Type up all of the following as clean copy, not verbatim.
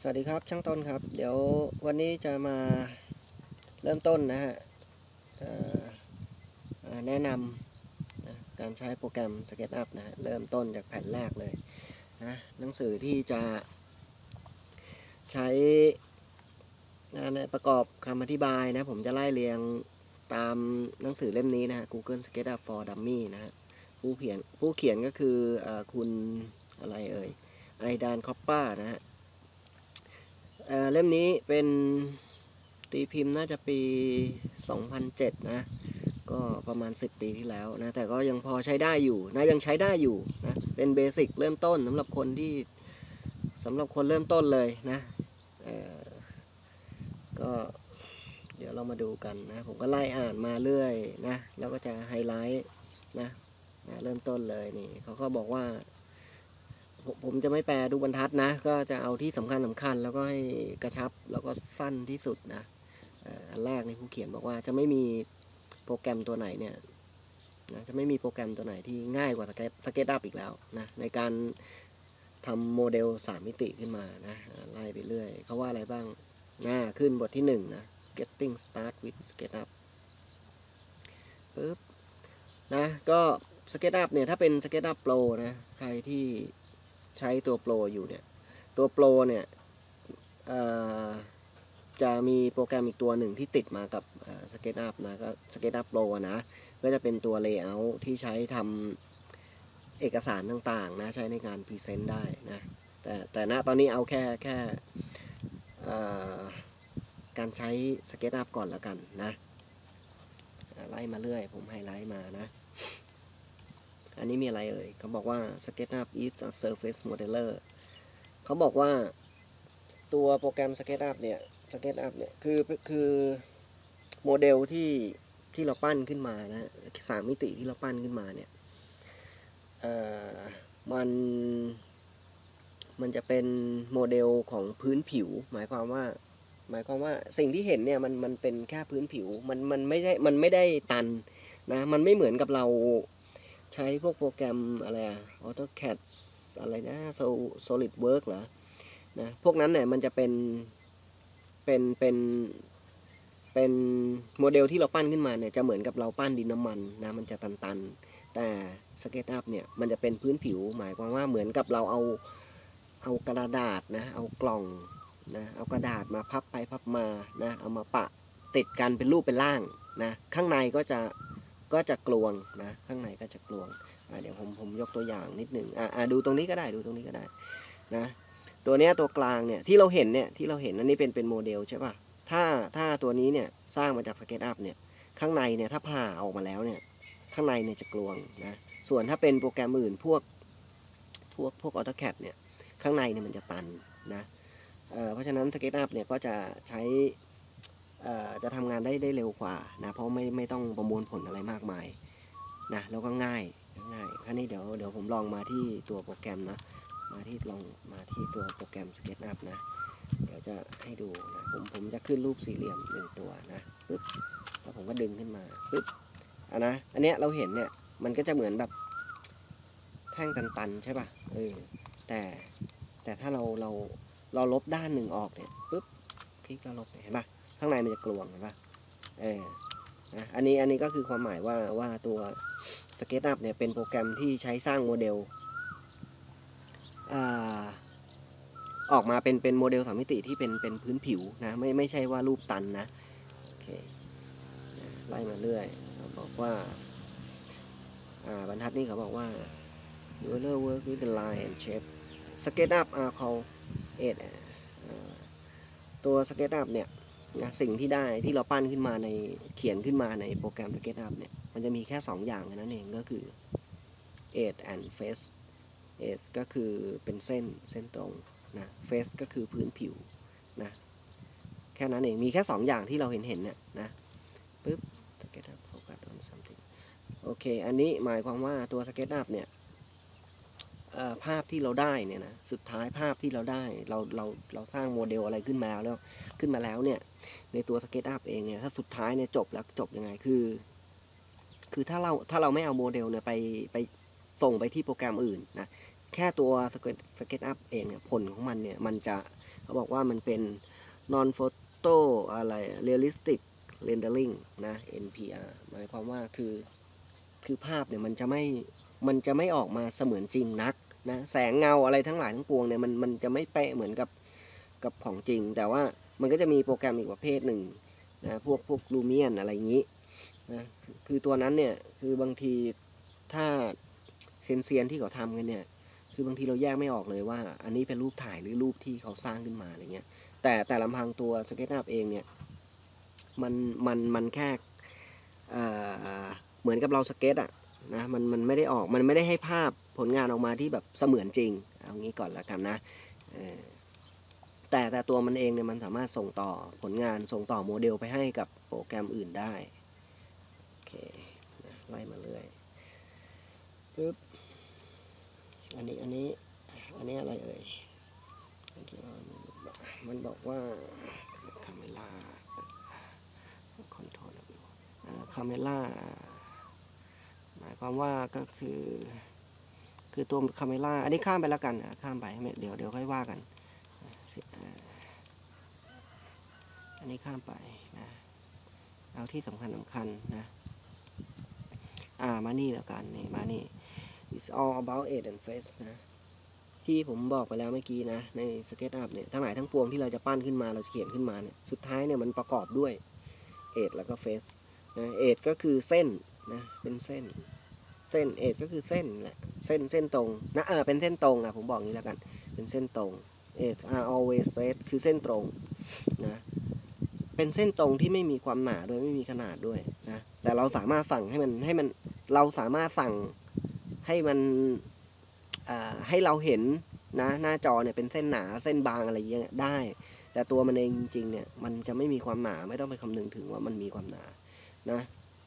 สวัสดีครับช่างต้นครับเดี๋ยววันนี้จะมาเริ่มต้นนะฮะแนะนำนะการใช้โปรแกรม SketchUp นะฮะเริ่มต้นจากแผ่นแรกเลยนะหนังสือที่จะใช้ประกอบคำอธิบายนะผมจะไล่เรียงตามหนังสือเล่มนี้นะฮะ Google SketchUp for Dummies นะฮะผู้เขียนก็คือคุณอะไรเอ่ยไอดานคอปป้านะฮะเล่มนี้เป็นตีพิมพ์น่าจะปี 2007 นะก็ประมาณ10 ปีที่แล้วนะแต่ก็ยังพอใช้ได้อยู่นะยังใช้ได้อยู่นะเป็นเบสิกเริ่มต้นสำหรับคนเริ่มต้นเลยนะก็เดี๋ยวเรามาดูกันนะผมก็ไล่อ่านมาเรื่อยนะแล้วก็จะไฮไลท์นะเริ่มต้นเลยนี่เขาก็บอกว่าผมจะไม่แปลทุกบรรทัดนะก็จะเอาที่สำคัญแล้วก็ให้กระชับแล้วก็สั้นที่สุดนะอันแรกในผู้เขียนบอกว่าจะไม่มีโปรแกรมตัวไหนเนี่ยนะจะไม่มีโปรแกรมตัวไหนที่ง่ายกว่าSketchUpอีกแล้วนะในการทำโมเดล3มิติขึ้นมานะไล่ไปเรื่อยเขาว่าอะไรบ้างขึ้นบทที่1นะ Getting Start with SketchUp ปึ๊บนะก็ SketchUp เนี่ยถ้าเป็น SketchUp Pro นะใครที่ใช้ตัว Pro อยู่เนี่ยตัว Pro เนี่ยจะมีโปรแกรมอีกตัวหนึ่งที่ติดมากับSketchUp นะก็ SketchUp Pro นะก็จะเป็นตัว Layout ที่ใช้ทำเอกสารต่างๆนะใช้ในการพรีเซนต์ได้นะแต่ณตอนนี้เอาแค่การใช้ SketchUp ก่อนแล้วกันนะไล่มาเรื่อยผมไฮไลท์มานะอันนี้มีอะไรเอ่ยเขาบอกว่า SketchUp is a surface modeler เขาบอกว่าตัวโปรแกรม SketchUp เนี่ยคือโมเดลที่เราปั้นขึ้นมานะ3 มิติที่เราปั้นขึ้นมาเนี่ยมันจะเป็นโมเดลของพื้นผิวหมายความว่าสิ่งที่เห็นเนี่ยมันเป็นแค่พื้นผิวมันไม่ได้ตันนะมันไม่เหมือนกับเราใช้พวกโปรแกรมอะไรAutoCAD อะไรนะ SolidWorks เหรอนะพวกนั้นเนี่ยมันจะเป็นโมเดลที่เราปั้นขึ้นมาเนี่ยจะเหมือนกับเราปั้นดินน้ำมันนะมันจะตันๆแต่ SketchUp เนี่ยมันจะเป็นพื้นผิวหมายความว่าเหมือนกับเราเอากระดาษนะเอากล่องนะเอากระดาษมาพับไปพับมานะเอามาปะติดกันเป็นรูปเป็นร่างนะข้างในก็จะกลวงนะข้างในก็จะกลวงเดี๋ยวผมยกตัวอย่างนิดหนึ่งดูตรงนี้ก็ได้นะตัวนี้ตัวกลางเนี่ยที่เราเห็นอันนี้เป็นโมเดลใช่ป่ะถ้าตัวนี้เนี่ยสร้างมาจาก SketchUp เนี่ยข้างในเนี่ยถ้าผ่าออกมาแล้วเนี่ยข้างในเนี่ยจะกลวงนะส่วนถ้าเป็นโปรแกรมอื่นพวก AutoCAD เนี่ยข้างในเนี่ยมันจะตันนะเพราะฉะนั้น SketchUp เนี่ยก็จะใช้จะทำงานได้เร็วกว่านะเพราะไม่ต้องประมวลผลอะไรมากมายนะแล้วก็ง่ายคราวนี้เดี๋ยวผมลองมาที่ตัวโปรแกรมนะมาที่ตัวโปรแกรม SketchUp นะเดี๋ยวจะให้ดูนะผมจะขึ้นรูปสี่เหลี่ยม1ตัวนะปึ๊บแล้วผมก็ดึงขึ้นมาปึ๊บอันเนี้ยเราเห็นเนี่ยมันก็จะเหมือนแบบแท่งตันๆใช่ป่ะแต่ถ้าเราลบด้านหนึ่งออกเนี่ยปึ๊บคลิกแล้วลบเห็นป่ะข้างในมันจะกลวงเห็นป่ะนะอันนี้ก็คือความหมายว่าตัว SketchUp เนี่ยเป็นโปรแกรมที่ใช้สร้างโมเดลออกมาเป็นโมเดล3 มิติที่เป็นพื้นผิวนะไม่ใช่ว่ารูปตันนะโอเคไล่มาเรื่อยเขาบอกว่าบรรทัดนี้เขาบอกว่า Developer work with the line and shape SketchUp are calledตัว SketchUp เนี่ยนะสิ่งที่ได้ที่เราปั้นขึ้นมาเขียนขึ้นมาในโปรแกรม SketchUp เนี่ยมันจะมีแค่2อย่างนั่นเองก็คือ edge and face edge ก็คือเป็นเส้นตรงนะ face ก็คือพื้นผิวนะแค่นั้นเองมีแค่2อย่างที่เราเห็นเนี่ยนะปึ๊บ SketchUp focus on something โอเคอันนี้หมายความว่าตัว SketchUp เนี่ยภาพที่เราได้เนี่ยนะสุดท้ายภาพที่เราได้เราสร้างโมเดลอะไรขึ้นมาแล้วเนี่ยในตัว SketchUp เองเนี่ยถ้าสุดท้ายเนี่ยจบยังไงคือถ้าเราไม่เอาโมเดลเนี่ยไปส่งไปที่โปรแกรมอื่นนะแค่ตัว SketchUp เองเนี่ยผลของมันเนี่ยมันจะเขาบอกว่ามันเป็น non photo อะไร realistic rendering นะ NPR หมายความว่าคือภาพเนี่ยมันจะไม่ออกมาเสมือนจริงนักนะแสงเงาอะไรทั้งหลายทั้งปวงเนี่ยมันจะไม่เป๊ะเหมือนกับของจริงแต่ว่ามันก็จะมีโปรแกรมอีกประเภทหนึ่งนะพวกลูเมียนอะไรอย่างนี้นะคือตัวนั้นเนี่ยคือบางทีถ้าเซียนที่เขาทำกันเนี่ยคือบางทีเราแยกไม่ออกเลยว่าอันนี้เป็นรูปถ่ายหรือรูปที่เขาสร้างขึ้นมาอะไรเงี้ยแต่ลำพังตัว SketchUp เองเนี่ยมันแค่เหมือนกับเราสเก็ตอะนะมันไม่ได้ออกมันไม่ได้ให้ภาพผลงานออกมาที่แบบเสมือนจริงเอางี้ก่อนละกันนะแต่ตัวมันเองเนี่ยมันสามารถส่งต่อผลงานส่งต่อโมเดลไปให้กับโปรแกรมอื่นได้โอเคไล่มาเรื่อยปึ๊บอันนี้อะไรเอ่ยมันบอกว่าคาเมล่าคอนโทรลคาเมล่าหมายความว่าก็คือตัวคาเมล่าอันนี้ข้ามไปแล้วกันข้ามไปเดี๋ยวค่อยว่ากันอันนี้ข้ามไปนะเอาที่สำคัญนะมานี่แล้วกันนี่มานี่ it's all about edge and face นะที่ผมบอกไปแล้วเมื่อกี้นะใน SketchUp เนี่ยทั้งหลายทั้งปวงที่เราจะปั้นขึ้นมาเราเขียนขึ้นมาเนี่ยสุดท้ายเนี่ยมันประกอบด้วย edge แล้วก็ face นะ edge ก็คือเส้นนะเป็นเส้นedge ก็คือเส้นแหละเส้นตรงนะเป็นเส้นตรงผมบอกงี้แล้วกันเป็นเส้นตรง edge are always straight คือเส้นตรงนะเป็นเส้นตรงที่ไม่มีความหนาด้วยไม่มีขนาดด้วยนะแต่เราสามารถสั่งให้มันเราสามารถสั่งให้มันให้เราเห็นนะหน้าจอเนี่ยเป็นเส้นหนาเส้นบางอะไรอย่างเงี้ยได้แต่ตัวมันเองจริงๆเนี่ยมันจะไม่มีความหนาไม่ต้องไปคำนึงถึงว่ามันมีความหนานะ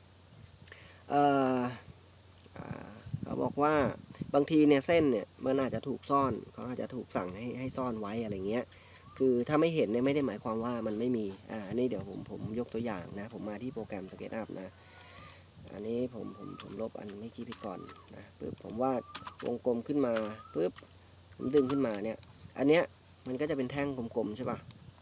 เขาบอกว่าบางทีเนี่ยเส้นเนี่ยมันอาจจะถูกซ่อนเขาอาจจะถูกสั่งให้ซ่อนไว้อะไรเงี้ยคือถ้าไม่เห็นเนี่ยไม่ได้หมายความว่ามันไม่มีอันนี้เดี๋ยวผมยกตัวอย่างนะผมมาที่โปรแกรม SketchUp นะอันนี้ผมลบอันเมื่อกี้ไปก่อนนะปึ๊บผมวาดวงกลมขึ้นมาปึ๊บผมดึงขึ้นมาเนี่ยอันเนี้ยมันก็จะเป็นแท่งกลมๆใช่ป่ะ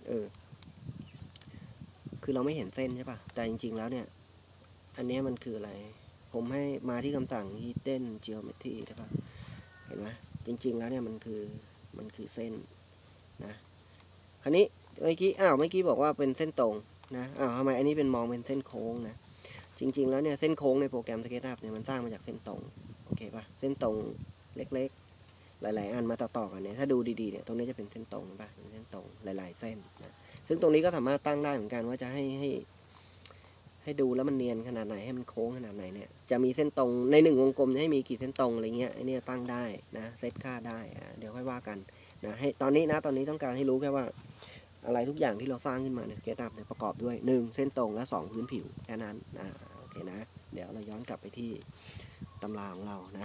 คือเราไม่เห็นเส้นใช่ป่ะแต่จริงๆแล้วเนี่ยอันนี้มันคืออะไรผมให้มาที่คำสั่ง hidden geometry ใช่ป่ะเห็นไหมจริงๆแล้วเนี่ยมันคือเส้นนะคราวนี้เมื่อกี้บอกว่าเป็นเส้นตรงนะทำไมอันนี้เป็นมองเป็นเส้นโค้งนะจริงๆแล้วเนี่ยเส้นโค้งในโปรแกรม SketchUp เนี่ยมันสร้างมาจากเส้นตรงโอเคป่ะเส้นตรงเล็กๆหลายๆอันมาต่อๆกันเนี่ยถ้าดูดีๆเนี่ยตรงนี้จะเป็นเส้นตรงป่ะเป็นเส้นตรงหลายๆเส้นนะซึ่งตรงนี้ก็สามารถตั้งได้เหมือนกันว่าจะให้ดูแล้วมันเนียนขนาดไหนให้มันโค้งขนาดไหนเนี่ยจะมีเส้นตรงใน1วงกลมให้มีกี่เส้นตรงอะไรเงี้ยไอ้นี่ตั้งได้นะเซตค่าได้เดี๋ยวค่อยว่ากันนะให้ตอนนี้ต้องการให้รู้แค่ว่าอะไรทุกอย่างที่เราสร้างขึ้นมาใน SketchUp เนี่ยประกอบด้วย1เส้นตรงและ2พื้นผิวแค่นั้นโอเคนะเดี๋ยวเราย้อนกลับไปที่ตำราของเรานะ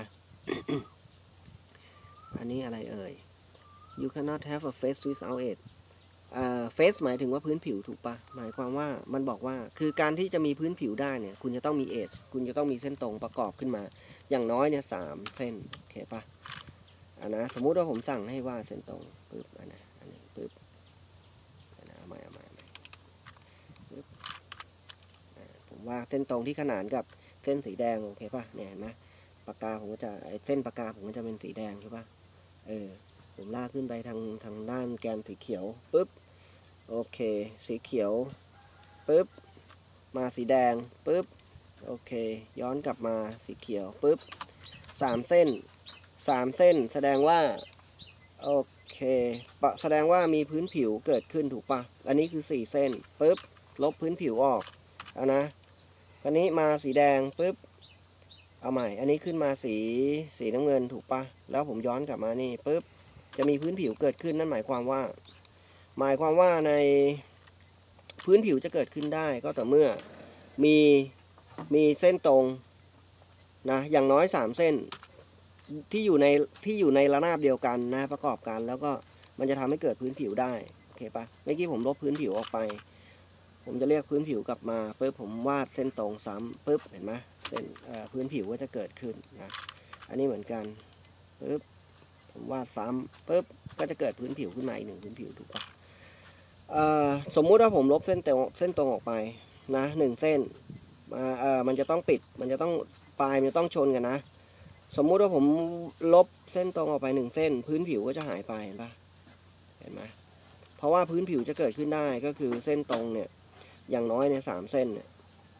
อันนี้อะไรเอ่ย you cannot have a face without it face หมายถึงว่าพื้นผิวถูกปะหมายความว่ามันบอกว่าคือการที่จะมีพื้นผิวได้เนี่ยคุณจะต้องมี edge คุณจะต้องมีเส้นตรงประกอบขึ้นมาอย่างน้อยเนี่ย3เส้นโอเคปะนะสมมุติว่าผมสั่งให้วาดเส้นตรงปึ๊บอันนี้ปึ๊บเอาใหม่ปึ๊บผมวาดเส้นตรงที่ขนานกับเส้นสีแดงโอเคปะเนี่ยเห็นไหมปากกาผมก็จะเส้นปากกาผมก็จะเป็นสีแดงใช่ปะผมลากขึ้นไปทางด้านแกนสีเขียวปึ๊บโอเคสีเขียวปึ๊บมาสีแดงปึ๊บโอเคย้อนกลับมาสีเขียวปึ๊บ3 เส้นแสดงว่าโอเคแสดงว่ามีพื้นผิวเกิดขึ้นถูกปะอันนี้คือ4 เส้นปึ๊บลบพื้นผิวออกนะคราวนี้มาสีแดงปึ๊บเอาใหม่อันนี้ขึ้นมาสีน้ำเงินถูกปะแล้วผมย้อนกลับมานี่ปึ๊บจะมีพื้นผิวเกิดขึ้นนั่นหมายความว่าในพื้นผิวจะเกิดขึ้นได้ก็ต่อเมื่อมีเส้นตรงนะอย่างน้อย3 เส้นที่อยู่ในระนาบเดียวกันนะประกอบกันแล้วก็มันจะทำให้เกิดพื้นผิวได้โอเคปะเมื่อกี้ผมลบพื้นผิวออกไปผมจะเรียกพื้นผิวกลับมาปึ๊บผมวาดเส้นตรงซ้ำปึ๊บเห็นไหมเส้นพื้นผิวก็จะเกิดขึ้นนะอันนี้เหมือนกันปึ๊บผมวาดซ้ำปึ๊บก็จะเกิดพื้นผิวขึ้นมาอีก1 พื้นผิวถูกปะสมมุติว่าผมลบเส้นตรงออกไปนะ1 เส้นมันจะต้องปิดมันจะต้องปลายมันจะต้องชนกันนะสมมุติว่าผมลบเส้นตรงออกไป1 เส้นพื้นผิวก็จะหายไปเห็นปะเห็นไหมเพราะว่าพื้นผิวจะเกิดขึ้นได้ก็คือเส้นตรงเนี่ยอย่างน้อยเนี่ย3 เส้นเนี่ย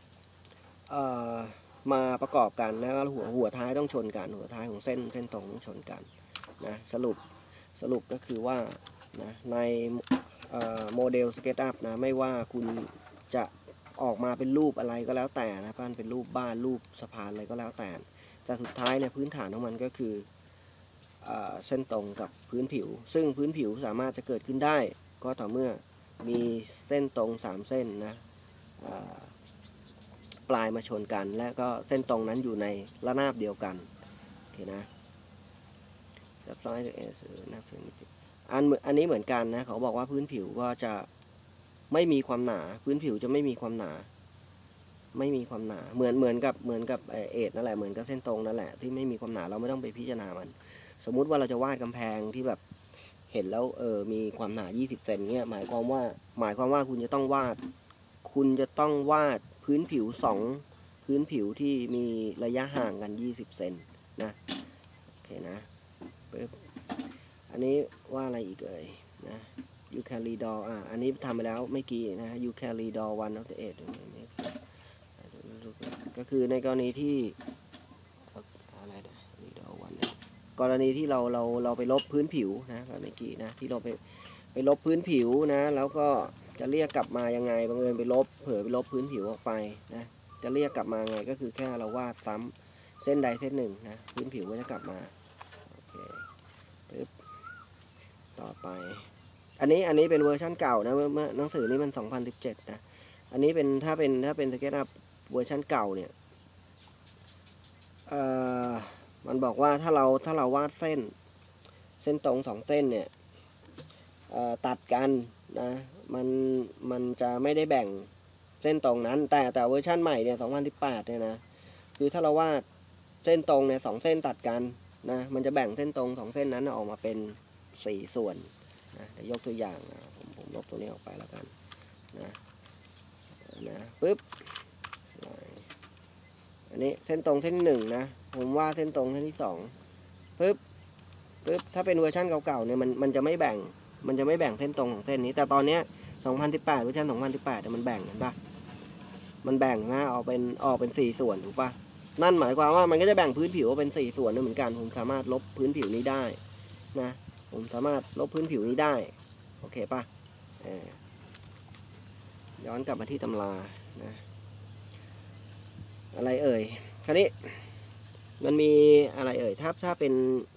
มาประกอบกันแล้วหัวท้ายต้องชนกันหัวท้ายของเส้นตรงต้องชนกันนะสรุปก็คือว่านะในโมเดลสเก็ตอัพนะไม่ว่าคุณจะออกมาเป็นรูปอะไรก็แล้วแต่นะปั้นเป็นรูปบ้านรูปสะพานอะไรก็แล้วแต่สุดท้ายเนี่ยพื้นฐานของมันก็คือเส้นตรงกับพื้นผิวซึ่งพื้นผิวสามารถจะเกิดขึ้นได้ก็ต่อเมื่อมีเส้นตรง3 เส้นนะปลายมาชนกันและก็เส้นตรงนั้นอยู่ในระนาบเดียวกันโอเคนะอันนี้เหมือนกันนะเขาบอกว่าพื้นผิวก็จะไม่มีความหนาพื้นผิวจะไม่มีความหนาเหมือนกับเอทนั่นแหละเหมือนกับเส้นตรงนั่นแหละที่ไม่มีความหนาเราไม่ต้องไปพิจารณามันสมมุติว่าเราจะวาดกำแพงที่แบบเห็นแล้วมีความหนา20 เซนเงี้ยหมายความว่าคุณจะต้องวาดพื้นผิว2พื้นผิวที่มีระยะห่างกัน20 เซนนะโอเคนะอันนี้ว่าอะไรอีกนะ you carry door อันนี้ทำไปแล้วไม่กี่นะ you carry door 1 of the 8ก็คือในกรณีที่อะไรนะกรณีที่เราไปลบพื้นผิวนะเมื่อกี้นะที่เราไปลบพื้นผิวนะแล้วก็จะเรียกกลับมายังไงบังเอิญเผลอไปลบพื้นผิวออกไปนะจะเรียกกลับมาไงก็คือแค่เราวาดซ้ำเส้นใดเส้นหนึ่งนะพื้นผิวก็จะกลับมาโอเคปึ๊บต่อไปอันนี้เป็นเวอร์ชันเก่านะเมื่อหนังสือนี้มัน2017นะอันนี้เป็นถ้าเป็นสเก็ตอัพเวอร์ชันเก่าเนี่ยมันบอกว่าถ้าเราวาดเส้นตรง2 เส้นเนี่ยตัดกันนะมันจะไม่ได้แบ่งเส้นตรงนั้นแต่เวอร์ชันใหม่เนี่ย2018เนี่ยนะคือถ้าเราวาดเส้นตรงเนี่ย2 เส้นตัดกันนะมันจะแบ่งเส้นตรง2 เส้นนั้นออกมาเป็น4 ส่วนนะยกตัวอย่างนะผมลบตัวนี้ออกไปแล้วกันนะปึ๊บอันนี้เส้นตรงเส้นที่1นะผมว่าเส้นตรงเส้นที่2ปึ๊บถ้าเป็นเวอร์ชันเก่าๆเนี่ยมันจะไม่แบ่งเส้นตรงของเส้นนี้แต่ตอนนี้2018เวอร์ชัน2018มันแบ่งกันปะมันแบ่งนะออกเป็น4 ส่วนถูกปะนั่นหมายความว่ามันก็จะแบ่งพื้นผิวเป็น4 ส่วนเหมือนกันผมสามารถลบพื้นผิวนี้ได้นะผมสามารถลบพื้นผิวนี้ได้โอเคปะย้อนกลับมาที่ตำรานะอะไรคราวนี้มันมีอะไรถ้าเป็น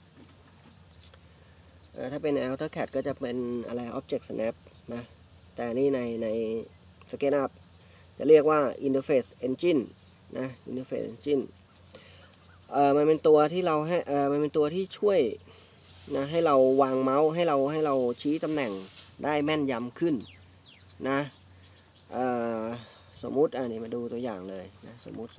AutoCAD ก็จะเป็นอะไร Object Snap นะแต่นี่ใน SketchUp จะเรียกว่า Interface Engine นะ Interface Engine มันเป็นตัวที่เราให้มันเป็นตัวที่ช่วยนะให้เราวางเมาส์ให้เราชี้ตำแหน่งได้แม่นยำขึ้นนะสมมุตินี่มาดูตัวอย่างเลยนะสมมุติ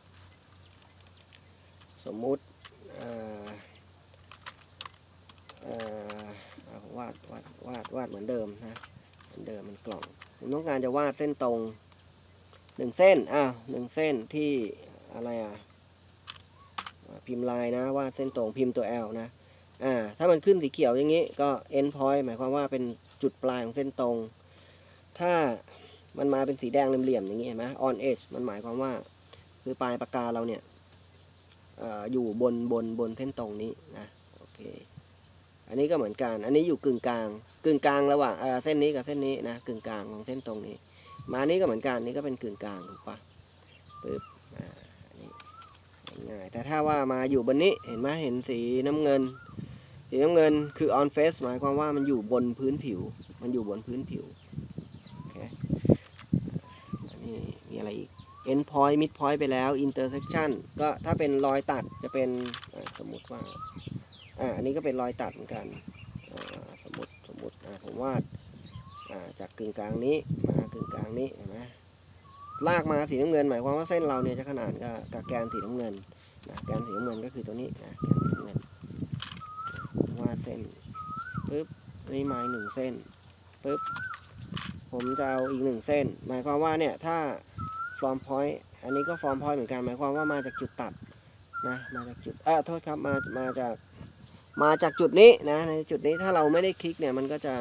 วาดเหมือนเดิมนะเหมือนเดิมมันกล่องผมต้องการจะวาดเส้นตรง1 เส้น1 เส้นที่อะไรพิมพ์ลายนะวาดเส้นตรงพิมพ์ตัว L นะถ้ามันขึ้นสีเขียวอย่างนี้ก็ end point หมายความว่าเป็นจุดปลายของเส้นตรงถ้ามันมาเป็นสีแดงเหลี่ยมๆอย่างนี้เห็นไหม on edge มันหมายความว่าคือปลายปากกาเราเนี่ยอยู่บนเส้นตรงนี้นะโอเคอันนี้ก็เหมือนกันอันนี้อยู่กึ่งกลางระหว่างเส้นนี้กับเส้นนี้นะกึ่งกลางของเส้นตรงนี้มานี้ก็เหมือนกันนี่ก็เป็นกึ่งกลางถูกปะปึ๊บอันนี้ง่ายแต่ถ้าว่ามาอยู่บนนี้เห็นไหมเห็นสีน้ำเงินคือ on face หมายความว่ามันอยู่บนพื้นผิวโอเคอันนี้มีอะไรอีก end point mid point ไปแล้ว intersection ก็ถ้าเป็นรอยตัดจะเป็นสมมติว่าอันนี้ก็เป็นรอยตัดเหมือนกันสมมติผมวาดจากกึ่งกลางนี้มากึ่งกลางนี้เห็นไหมลากมาสีน้ำเงินหมายความว่าเส้นเราเนี่ยจะขนานกับแกนสีน้ำเงินนะแกนสีน้ำเงินก็คือตัวนี้นะแกนสีน้ำเงินวาดเส้นปึ๊บนี่มา1 เส้นปึ๊บผมจะเอาอีก1เส้นหมายความว่าเนี่ยถ้า from point อันนี้ก็ from point เหมือนกันหมายความว่ามาจากจุดตัดนะมาจากจุดโทษครับมาจากจุดนี้นะในจุดนี้ถ้าเราไม่ได้คลิกเนี่ยมันก็จะ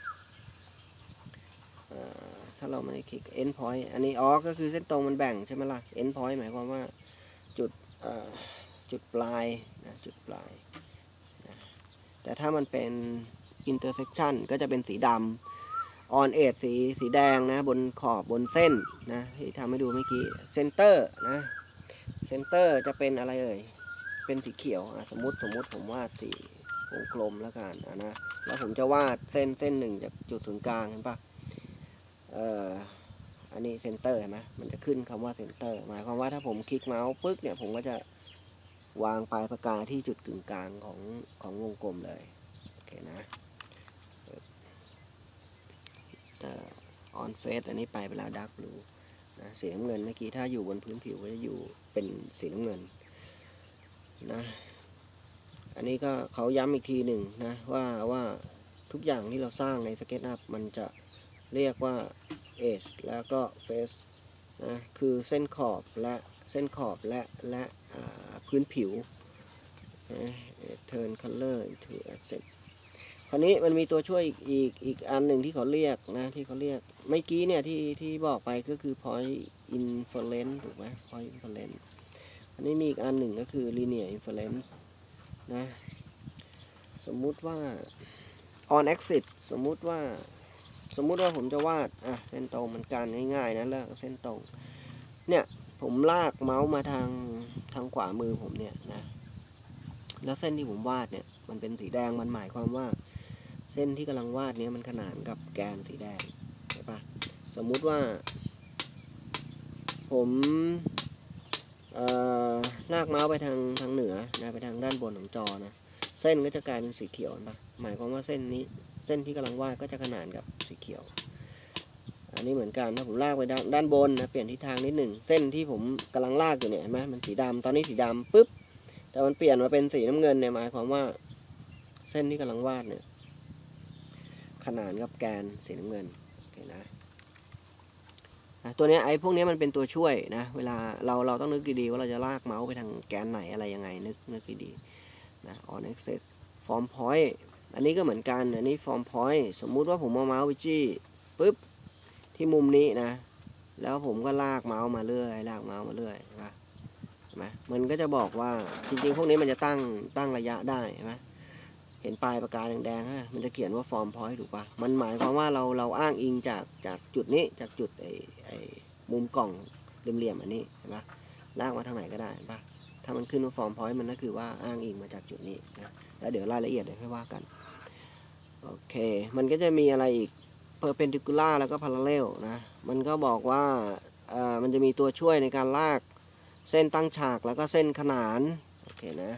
ถ้าเราไม่ได้คลิก end point อันนี้ก็คือเส้นตรงมันแบ่งใช่ไหมล่ะ end point หมายความว่าจุดปลายนะจุดปลายนะแต่ถ้ามันเป็น intersection ก็จะเป็นสีดำ on edge สีแดงนะบนขอบบนเส้นนะที่ทำให้ดูเมื่อกี้ center นะ center จะเป็นอะไรเอ่ยเป็นสีเขียวสมมติผมวาดสีวงกลมแล้วกันนะแล้วผมจะวาดเส้นหนึ่งจากจุดศูนย์กลางเห็นปะอันนี้เซนเตอร์เห็นไหมมันจะขึ้นคำว่าเซนเตอร์หมายความว่าถ้าผมคลิกเมาส์ปึ๊กเนี่ยผมก็จะวางปลายปากกาที่จุดกึ่งกลางของวงกลมเลยโอเคนะon face อันนี้ไปเวลา dark blue นะสีน้ำเงินเมื่อกี้ถ้าอยู่บนพื้นผิวก็จะอยู่เป็นสีน้ำเงินนะอันนี้ก็เขาย้ำอีกทีหนึ่งนะว่าทุกอย่างที่เราสร้างใน SketchUp มันจะเรียกว่า edge แล้วก็ face นะคือเส้นขอบและพื้นผิว turn color into accent คราวนี้มันมีตัวช่วยอีกอันหนึ่งที่เขาเรียกนะที่เขาเรียกเมื่อกี้เนี่ยที่บอกไปก็คือ point inference ถูกไหม point inference อันนี้มีอีกอันหนึ่งก็คือ linear inference นะสมมุติว่า on axis สมมุติว่าผมจะวาดเส้นตรงมันการง่ายๆนะเลือกเส้นตรงเนี่ยผมลากเมาส์มาทางขวามือผมเนี่ยนะแล้วเส้นที่ผมวาดเนี่ยมันเป็นสีแดงมันหมายความว่าเส้นที่กำลังวาดเนี้ยมันขนานกับแกนสีแดงใช่ปะสมมุติว่าผมลากเมาส์ไปทางเหนือนะไปทางด้านบนของจอนะเส้นก็จะกลายเป็นสีเขียวปะหมายความว่าเส้นที่กำลังวาดก็จะขนานกับสีเขียวอันนี้เหมือนกันถ้าผมลากไปด้านบนนะเปลี่ยนทิศทางนิดหนึ่งเส้นที่ผมกำลังลากอยู่เนี่ยเห็นไหมมันสีดำตอนนี้สีดำปุ๊บแต่มันเปลี่ยนมาเป็นสีน้ำเงินเนี่ยหมายความว่าเส้นที่กำลังวาดเนี่ยขนานกับแกนสีน้ำเงินโอเคนะตัวนี้พวกนี้มันเป็นตัวช่วยนะเวลาเราต้องนึกดีๆว่าเราจะลากเมาส์ไปทางแกนไหนอะไรยังไงนึกดีๆนะ on axis form point อันนี้ก็เหมือนกันอันนี้ form point สมมุติว่าผมเอาเมาส์ไปจี้ปุ๊บที่มุมนี้นะแล้วผมก็ลากเมาส์มาเรื่อยใช่ไหมมันก็จะบอกว่าจริงๆพวกนี้มันจะตั้งระยะได้ใช่ไหมเห็นปลายปากกาแดงๆนะมันจะเขียนว่า form point ถูกปะมันหมายความว่าเราอ้างอิงจากจุดนี้จากจุดไอ้มุมกล่องเหลี่ยมๆอันนี้ใช่ไหมลากมาทางไหนก็ได้ปะถ้ามันขึ้นว่า form point มันก็คือว่าอ้างอิงมาจากจุดนี้นะแล้วเดี๋ยวรายละเอียดเดี๋ยวค่อยว่ากันโอเคมันก็จะมีอะไรอีก perpendicular แล้วก็ parallel นะมันก็บอกว่ามันจะมีตัวช่วยในการลากเส้นตั้งฉากแล้วก็เส้นขนานโอเคนะ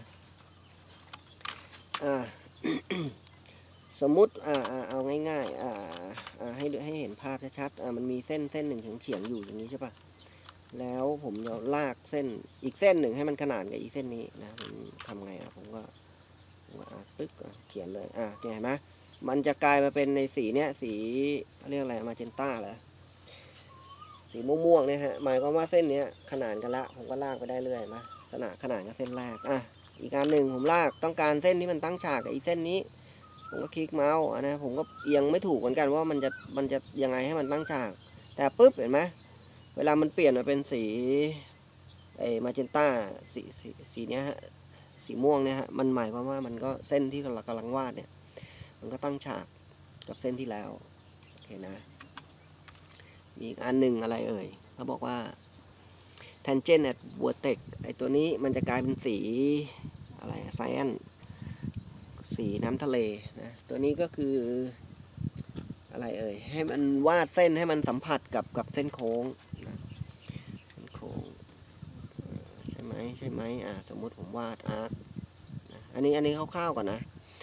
สมมุติเอาง่ายๆให้เห็นภาพชัดๆมันมีเส้นหนึ่งเฉียงอยู่อย่างนี้ใช่ปะแล้วผมจะลากเส้นอีกเส้นหนึ่งให้มันขนานกับอีกเส้นนี้นะผมทำไงผมก็ปึ๊กเขียนเลยเนี่ยเห็นไหมมันจะกลายมาเป็นในสีเนี้ยสีเรียกอะไรมาเจนต้าเหรอสีม่วงๆเนี่ยฮะหมายความว่าเส้นเนี้ยขนานกันละผมก็ลากไปได้เรื่อยมาขนานกับเส้นแรกอีกอันหนึ่งผมลากต้องการเส้นที่มันตั้งฉากกับอีกเส้นนี้ผมก็คลิกเมาส์นะผมก็เอียงไม่ถูกเหมือนกันว่ามันจะยังไงให้มันตั้งฉากแต่ปุ๊บเห็นไหมเวลามันเปลี่ยนมาเป็นสีมาเจนต้าสีเนี้ยฮะสีม่วงเนี่ยฮะมันหมายความว่ามันก็เส้นที่เรากำลังวาดเนี่ยมันก็ตั้งฉากกับเส้นที่แล้วโอเคนะมีอีกอันหนึ่งอะไรเอ่ยเขาบอกว่า tangent at vertex ตัวนี้มันจะกลายเป็นสีอะไรไซแอนสีน้ำทะเลนะตัวนี้ก็คืออะไรเอ่ยให้มันวาดเส้นให้มันสัมผัสกับเส้นโค้งนะเส้นโค้งใช่ไหมสมมุติผมวาดอาร์คอันนี้คร่าวๆก่อนนะ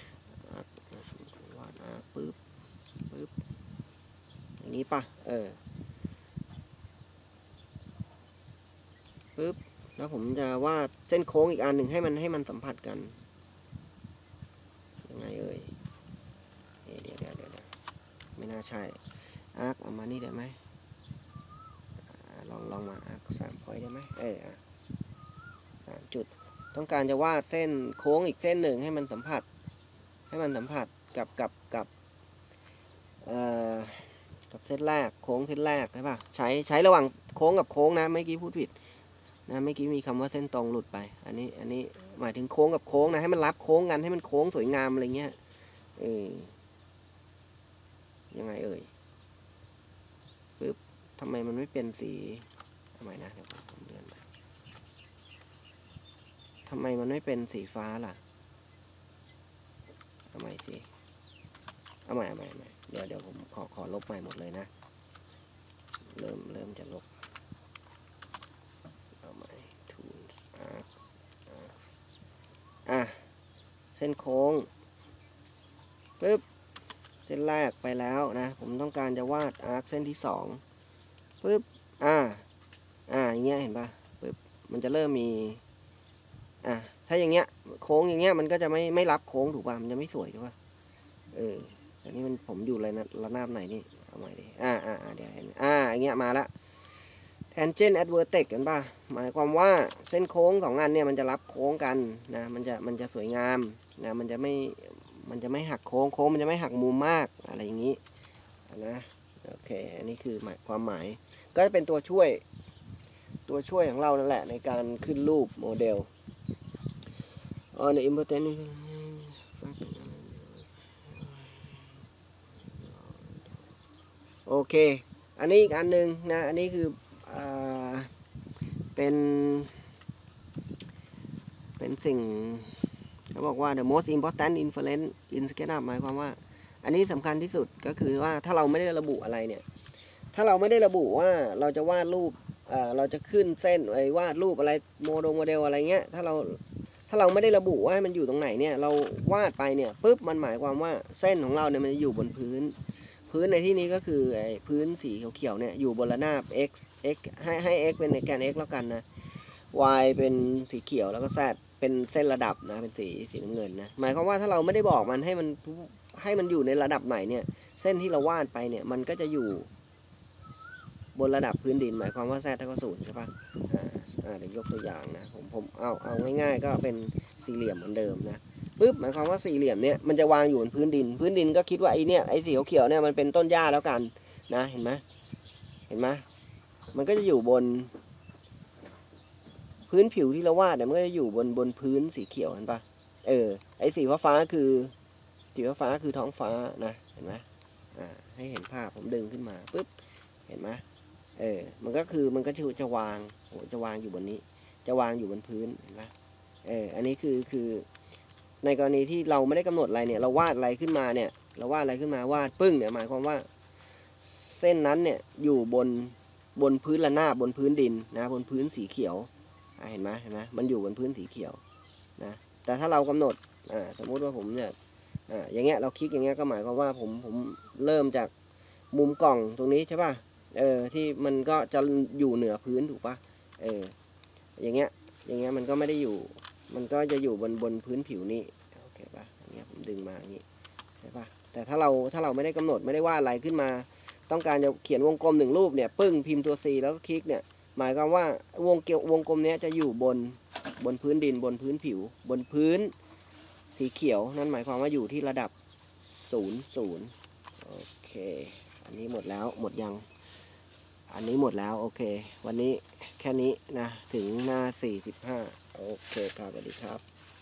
วาดอาร์คปึ๊บอย่างนี้ป่ะปึ๊บแล้วผมจะวาดเส้นโค้งอีกอันหนึ่งให้มันสัมผัสกันยังไงเอ่ยเดี๋ยวไม่น่าใช่อาร์คเอามานี่ได้ไหมลองมาอาร์ค3 point ได้ไหม3 จุดต้องการจะวาดเส้นโค้งอีกเส้นหนึ่งให้มันสัมผัสกับเส้นแรกโค้งเส้นแรกใช่ป่ะใช้ระหว่างโค้งกับโค้งนะเมื่อกี้พูดผิดนะเมื่อกี้มีคำว่าเส้นตรงหลุดไปอันนี้หมายถึงโค้งกับโค้งนะให้มันรับโค้งกันให้มันโค้งสวยงามอะไรเงี้ยยังไงปึ๊บทำไมมันไม่เป็นสีทำไมนะเดี๋ยวผมเลื่อนไปทำไมมันไม่เป็นสีฟ้าล่ะทำไมสิเอาใหม่เดี๋ยวผมขอลบใหม่หมดเลยนะเริ่มจะลบเอาใหม่ tools arcs เส้นโค้งปึ๊บเส้นแรกไปแล้วนะผมต้องการจะวาดอาร์คเส้นที่2ปึ๊บอย่างเงี้ยเห็นป่ะปึ๊บมันจะเริ่มมีถ้าอย่างเงี้ยโค้งอย่างเงี้ยมันก็จะไม่รับโค้งถูกป่ะมันจะไม่สวยถูกป่ะอันนี้ผมอยู่ระนาบไหนนี่เอาใหม่ดิเดี๋ยวเห็นอย่างเงี้ยมาละ tangent at vertex กันป่ะหมายความว่าเส้นโค้ง2 อันเนี่ยมันจะรับโค้งกันนะมันจะสวยงามนะมันจะไม่หักโค้งมันจะไม่หักมุมมากอะไรอย่างนี้นะโอเคอันนี้คือความหมายก็จะเป็นตัวช่วยของเรานั่นแหละในการขึ้นรูปโมเดลon the important โอเคอันนี้อีกอันหนึ่งนะอันนี้คือเป็นสิ่งเขาบอกว่า the most important inference in SketchUp หมายความว่าอันนี้สำคัญที่สุดก็คือว่าถ้าเราไม่ได้ระบุอะไรเนี่ยถ้าเราไม่ได้ระบุว่าเราจะวาดรูปเราจะขึ้นเส้นวาดรูปอะไรโมเดลอะไรเงี้ยถ้าเราไม่ได้ระบุว่ามันอยู่ตรงไหนเนี่ยเราวาดไปเนี่ยปุ๊บมันหมายความว่าเส้นของเราเนี่ยมันจะอยู่บนพื้นในที่นี้ก็คือพื้นสีเขียวๆเนี่ยอยู่บนระนาบ x ให้ x เป็นในแกน x แล้วกันนะ y เป็นสีเขียวแล้วก็ z เป็นเส้นระดับนะเป็นสีน้ำเงินนะหมายความว่าถ้าเราไม่ได้บอกมันให้มันอยู่ในระดับไหนเนี่ยเส้นที่เราวาดไปเนี่ยมันก็จะอยู่บนระดับพื้นดินหมายความว่า z เท่ากับ0ใช่ปะเดี๋ยวยกตัวอย่างนะผมเอาง่ายๆก็เป็นสี่เหลี่ยมเหมือนเดิมนะปึ๊บหมายความว่าสี่เหลี่ยมเนี่ยมันจะวางอยู่บนพื้นดินก็คิดว่าไอ้สีเขียวเนี่ยมันเป็นต้นหญ้าแล้วกันนะเห็นไหมมันก็จะอยู่บนพื้นผิวที่เราวาดเนี่ยมันก็จะอยู่บนพื้นสีเขียวเห็นปะไอ้สีฟ้าคือท้องฟ้านะเห็นไหมให้เห็นภาพผมดึงขึ้นมาปึ๊บเห็นไหมมันก็จะวางอยู่บนนี้จะวางอยู่บนพื้นเห็นไหมอันนี้คือในกรณีที่เราไม่ได้กำหนดอะไรเนี่ยเราวาดอะไรขึ้นมาวาดปึ้งเนี่ยหมายความว่าเส้นนั้นเนี่ยอยู่บนพื้นระนาบบนพื้นดินนะบนพื้นสีเขียวเห็นไหมมันอยู่บนพื้นสีเขียวนะแต่ถ้าเรากำหนดสมมุติว่าผมเนี่ยอย่างเงี้ยเราคลิกอย่างเงี้ยก็หมายความว่าผมเริ่มจากมุมกล่องตรงนี้ใช่ป่ะที่มันก็จะอยู่เหนือพื้นถูกป่ะอย่างเงี้ยมันก็ไม่ได้อยู่มันก็จะอยู่บนพื้นผิวนี้โอเคป่ะอย่างเงี้ยผมดึงมาอย่างงี้ใช่ป่ะแต่ถ้าเราไม่ได้กำหนดไม่ได้วาดอะไรขึ้นมาต้องการจะเขียนวงกลม1 รูปเนี่ยปึ้งพิมพ์ตัว C แล้วก็คลิกเนี่ยหมายความว่าวงกลมนี้จะอยู่บนพื้นดินบนพื้นผิวบนพื้นสีเขียวนั่นหมายความว่าอยู่ที่ระดับ00โอเคอันนี้หมดแล้วหมดยังอันนี้หมดแล้วโอเควันนี้แค่นี้นะถึงหน้า45โอเคครับสวัสดีครับ